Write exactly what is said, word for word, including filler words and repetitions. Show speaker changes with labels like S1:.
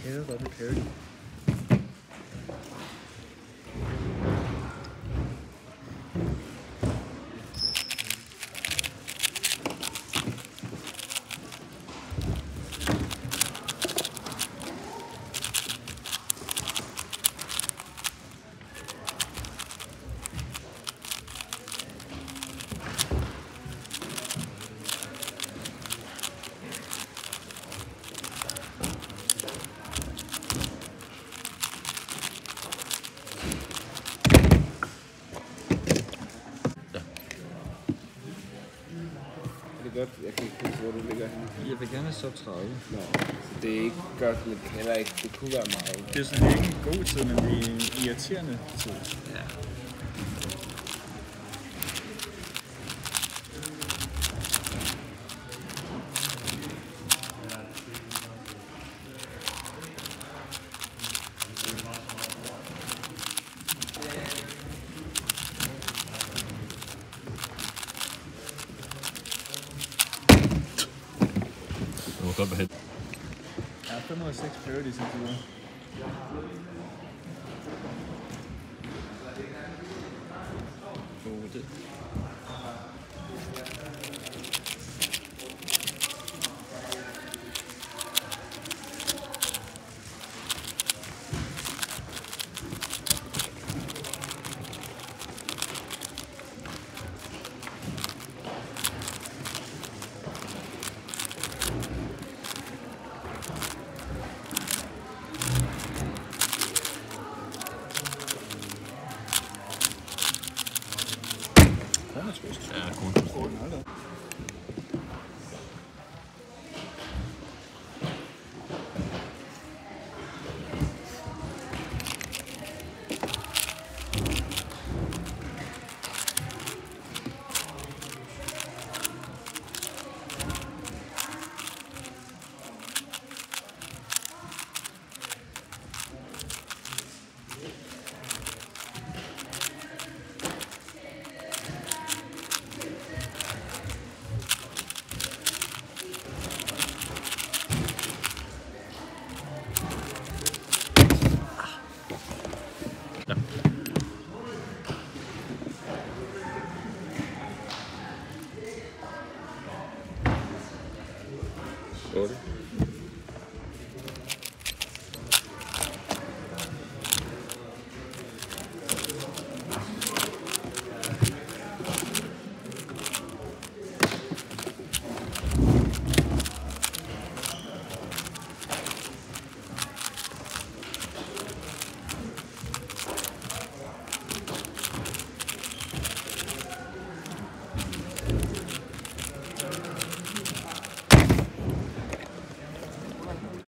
S1: hader dobbelt parity.
S2: Godt. Jeg kan ikke huske, hvor du ligger henne.
S1: Jeg vil gerne have sub tredive.
S2: Nå, så det er ikke godt, men heller ikke. Det kunne være meget.
S1: Det er sådan ikke en god tid, men det er en irriterende tid.
S2: Ja.
S3: Godt behed.
S1: Jeg har fem hundrede og seks parodies indtil videre.
S3: otte.
S1: Kornertrust.
S3: Ja, kornertrust.
S1: Hold da.